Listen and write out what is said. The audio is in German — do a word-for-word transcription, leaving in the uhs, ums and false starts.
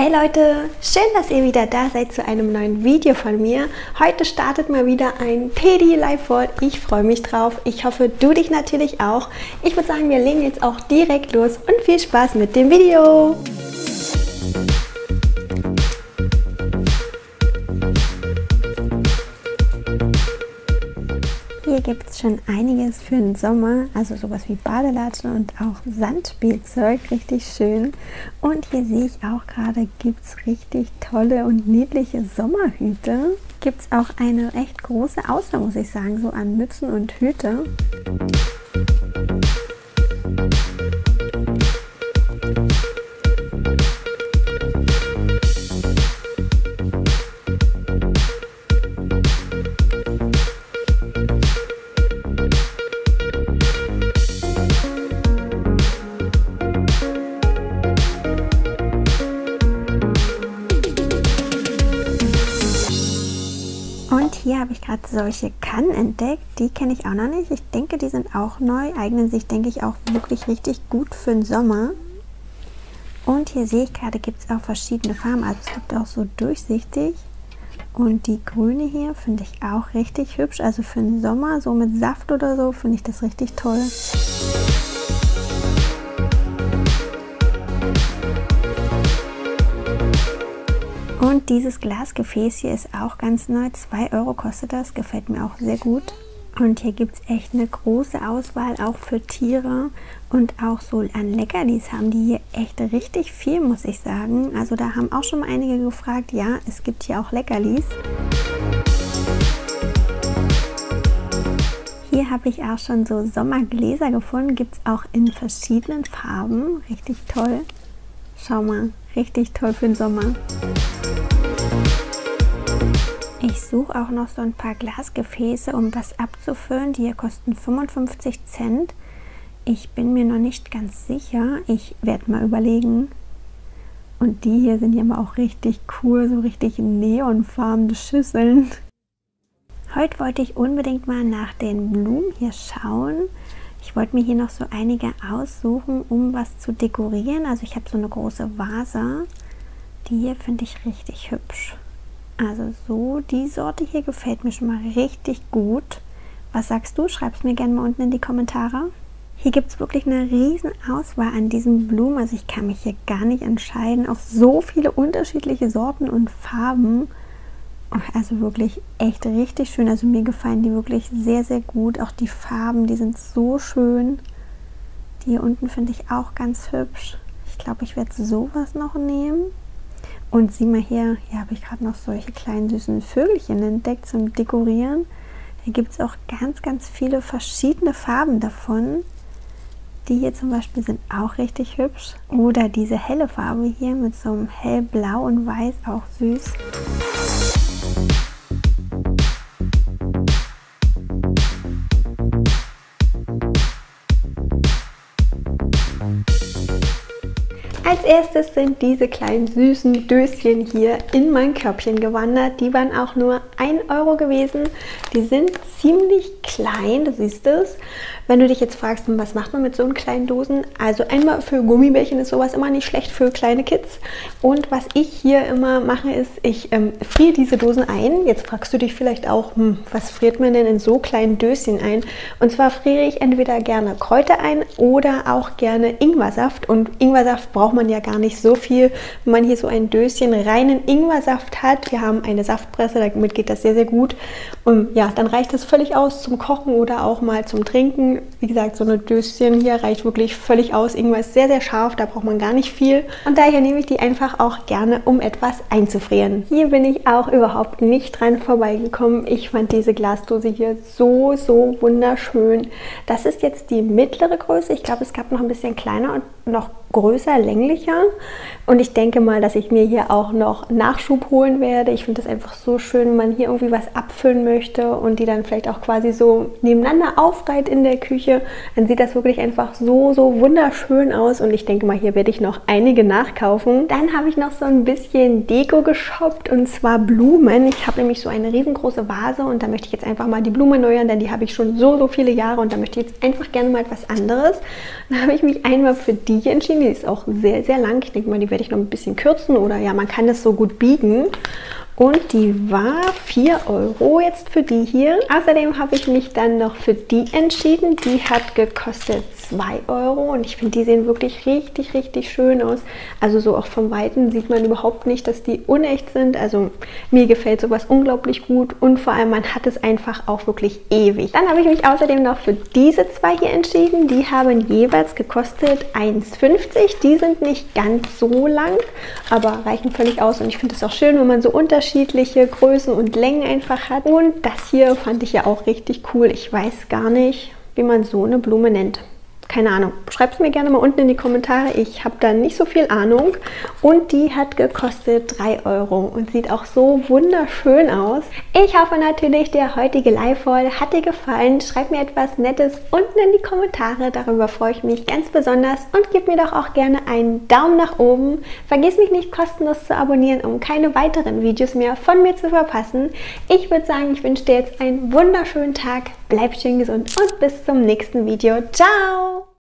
Hey Leute, schön, dass ihr wieder da seid zu einem neuen Video von mir. Heute startet mal wieder ein Pedi Live Haul. Ich freue mich drauf. Ich hoffe, du dich natürlich auch. Ich würde sagen, wir legen jetzt auch direkt los und viel Spaß mit dem Video. Hier gibt es schon einiges für den Sommer, also sowas wie Badelatschen und auch Sandspielzeug, richtig schön. Und hier sehe ich auch gerade, gibt es richtig tolle und niedliche Sommerhüte. Gibt es auch eine echt große Auswahl, muss ich sagen, so an Mützen und Hüte. Und hier habe ich gerade solche Kannen entdeckt, die kenne ich auch noch nicht. Ich denke, die sind auch neu, eignen sich, denke ich, auch wirklich richtig gut für den Sommer. Und hier sehe ich gerade, gibt es auch verschiedene Farben, also es gibt auch so durchsichtig. Und die grüne hier finde ich auch richtig hübsch, also für den Sommer, so mit Saft oder so, finde ich das richtig toll. Und dieses Glasgefäß hier ist auch ganz neu, zwei Euro kostet das, gefällt mir auch sehr gut. Und hier gibt es echt eine große Auswahl auch für Tiere und auch so an Leckerlis haben die hier echt richtig viel, muss ich sagen. Also da haben auch schon mal einige gefragt, ja, es gibt hier auch Leckerlis. Hier habe ich auch schon so Sommergläser gefunden, gibt es auch in verschiedenen Farben, richtig toll. Schau mal, richtig toll für den Sommer. Ich suche auch noch so ein paar Glasgefäße, um was abzufüllen. Die hier kosten fünfundfünfzig Cent. Ich bin mir noch nicht ganz sicher. Ich werde mal überlegen. Und die hier sind ja mal auch richtig cool, so richtig neonfarbene Schüsseln. Heute wollte ich unbedingt mal nach den Blumen hier schauen. Ich wollte mir hier noch so einige aussuchen, um was zu dekorieren. Also ich habe so eine große Vase. Die hier finde ich richtig hübsch. Also so, die Sorte hier gefällt mir schon mal richtig gut. Was sagst du? Schreib es mir gerne mal unten in die Kommentare. Hier gibt es wirklich eine riesen Auswahl an diesen Blumen. Also ich kann mich hier gar nicht entscheiden. Auch so viele unterschiedliche Sorten und Farben. Also wirklich echt richtig schön. Also mir gefallen die wirklich sehr, sehr gut. Auch die Farben, die sind so schön. Die hier unten finde ich auch ganz hübsch. Ich glaube, ich werde sowas noch nehmen. Und sieh mal hier, hier habe ich gerade noch solche kleinen süßen Vögelchen entdeckt zum Dekorieren. Hier gibt es auch ganz, ganz viele verschiedene Farben davon. Die hier zum Beispiel sind auch richtig hübsch. Oder diese helle Farbe hier mit so einem hellblau und weiß, auch süß. Als erstes sind diese kleinen süßen Döschen hier in mein Körbchen gewandert. Die waren auch nur ein Euro gewesen. Die sind ziemlich klein, du siehst es. Wenn du dich jetzt fragst, was macht man mit so kleinen Dosen? Also einmal für Gummibärchen ist sowas immer nicht schlecht für kleine Kids. Und was ich hier immer mache, ist, ich ähm, friere diese Dosen ein. Jetzt fragst du dich vielleicht auch, hm, was friert man denn in so kleinen Döschen ein? Und zwar friere ich entweder gerne Kräuter ein oder auch gerne Ingwersaft. Und Ingwersaft braucht man ja gar nicht so viel, wenn man hier so ein Döschen reinen Ingwersaft hat. Wir haben eine Saftpresse, damit geht das sehr, sehr gut. Und ja, dann reicht das völlig aus zum Kochen oder auch mal zum Trinken. Wie gesagt, so eine Döschen hier reicht wirklich völlig aus. Ingwer ist sehr, sehr scharf, da braucht man gar nicht viel. Und daher nehme ich die einfach auch gerne, um etwas einzufrieren. Hier bin ich auch überhaupt nicht dran vorbeigekommen. Ich fand diese Glasdose hier so, so wunderschön. Das ist jetzt die mittlere Größe. Ich glaube, es gab noch ein bisschen kleiner und noch größer, länglicher. Und ich denke mal, dass ich mir hier auch noch Nachschub holen werde. Ich finde das einfach so schön, wenn man hier irgendwie was abfüllen möchte und die dann vielleicht auch quasi so nebeneinander aufreiht in der Küche, dann sieht das wirklich einfach so, so wunderschön aus und ich denke mal, hier werde ich noch einige nachkaufen. Dann habe ich noch so ein bisschen Deko geshoppt und zwar Blumen. Ich habe nämlich so eine riesengroße Vase und da möchte ich jetzt einfach mal die Blumen erneuern, denn die habe ich schon so, so viele Jahre und da möchte ich jetzt einfach gerne mal etwas anderes. Dann habe ich mich einmal für die hier entschieden. Die ist auch sehr, sehr lang. Ich denke mal, die werde ich noch ein bisschen kürzen oder ja, man kann das so gut biegen. Und die war vier Euro jetzt für die hier. Außerdem habe ich mich dann noch für die entschieden. Die hat gekostet zwei Euro und ich finde, die sehen wirklich richtig, richtig schön aus. Also so auch vom Weiten sieht man überhaupt nicht, dass die unecht sind. Also mir gefällt sowas unglaublich gut und vor allem man hat es einfach auch wirklich ewig. Dann habe ich mich außerdem noch für diese zwei hier entschieden. Die haben jeweils gekostet eins fünfzig. Die sind nicht ganz so lang, aber reichen völlig aus und ich finde es auch schön, wenn man so unterschiedliche Größen und Längen einfach hat. Und das hier fand ich ja auch richtig cool. Ich weiß gar nicht, wie man so eine Blume nennt. Keine Ahnung. Schreibt es mir gerne mal unten in die Kommentare. Ich habe da nicht so viel Ahnung. Und die hat gekostet drei Euro und sieht auch so wunderschön aus. Ich hoffe natürlich, der heutige Live-Haul hat dir gefallen. Schreib mir etwas Nettes unten in die Kommentare. Darüber freue ich mich ganz besonders. Und gib mir doch auch gerne einen Daumen nach oben. Vergiss mich nicht kostenlos zu abonnieren, um keine weiteren Videos mehr von mir zu verpassen. Ich würde sagen, ich wünsche dir jetzt einen wunderschönen Tag. Bleib schön gesund und bis zum nächsten Video. Ciao!